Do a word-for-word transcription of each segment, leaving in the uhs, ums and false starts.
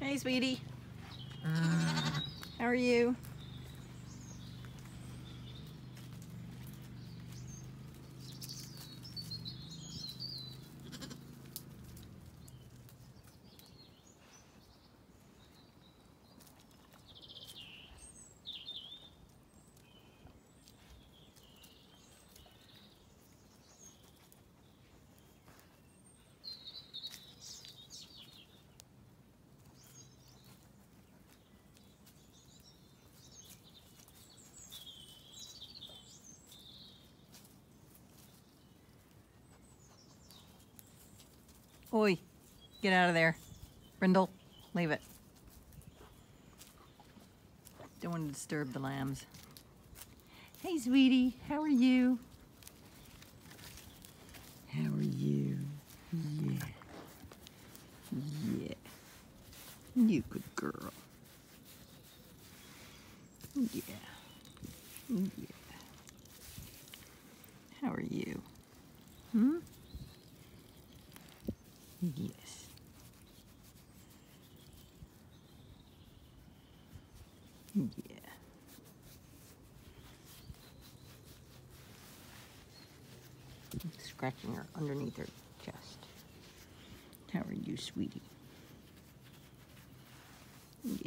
Hey, sweetie. How are you? Oi, get out of there. Brindle, leave it. Don't want to disturb the lambs. Hey, sweetie, how are you? How are you? Yeah. Yeah. You good girl. Yeah. Yeah. How are you? Hmm? Yes. Yeah. Scratching her underneath her chest. How are you, sweetie? Yeah.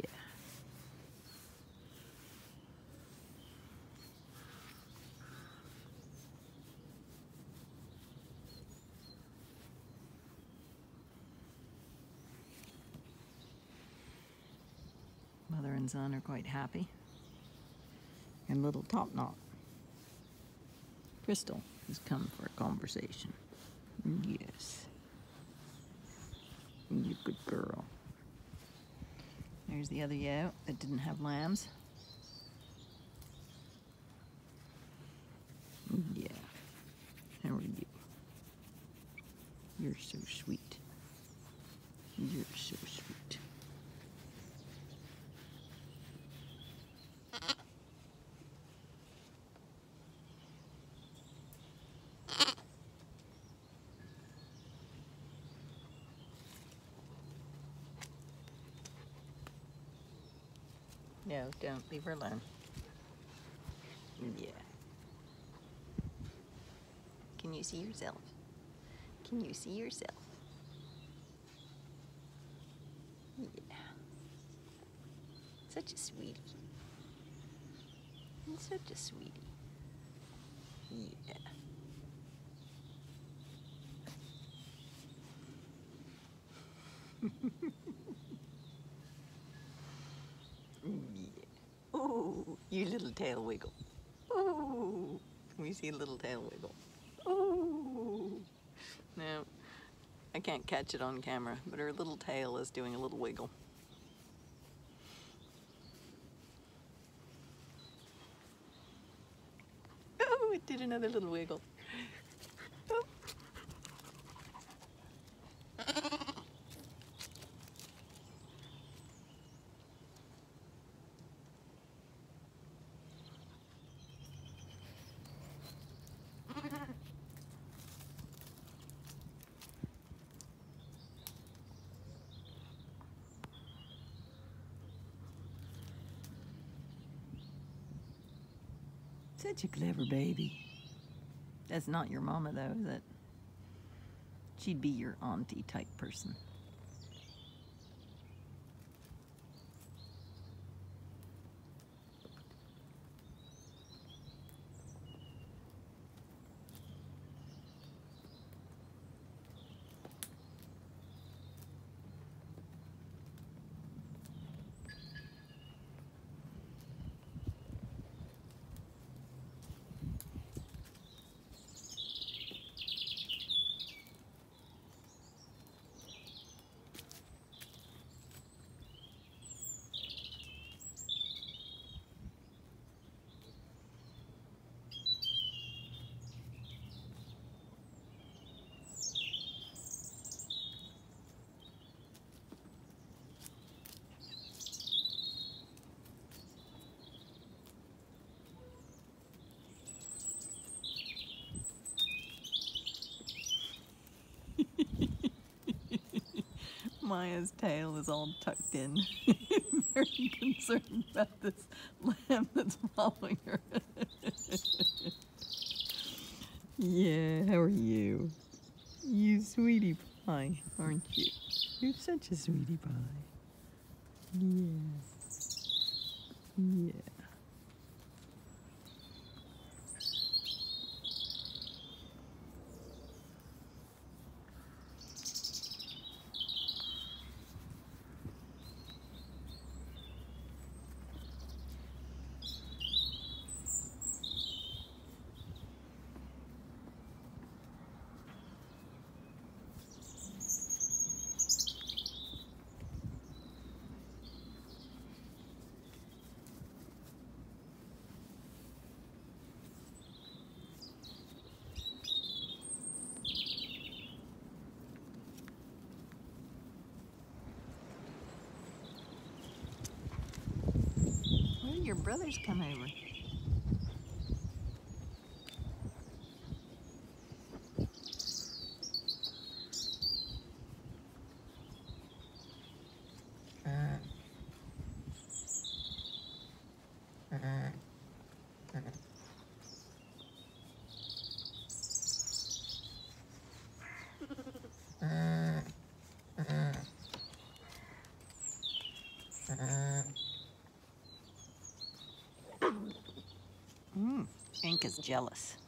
Mother and son are quite happy. And little TopKnot, Kristal, has come for a conversation. Yes. You good girl. There's the other yow that didn't have lambs. Yeah. How are you? You're so sweet. You're so sweet. No, don't leave her alone. Yeah. Can you see yourself? Can you see yourself? Yeah. Such a sweetie. He's such a sweetie. Yeah. Yeah. Ooh, you little tail wiggle. Ooh. Can we see a little tail wiggle? Ooh. No, I can't catch it on camera, but her little tail is doing a little wiggle. Oh, it did another little wiggle. Oh. Such a clever baby. That's not your mama though, is it? She'd be your auntie type person. Maya's tail is all tucked in. Very concerned about this lamb that's following her. Yeah, how are you? You sweetie pie, aren't you? You're such a sweetie pie. Yeah. Yeah. Where did your brothers come over? Mm, Ink is jealous.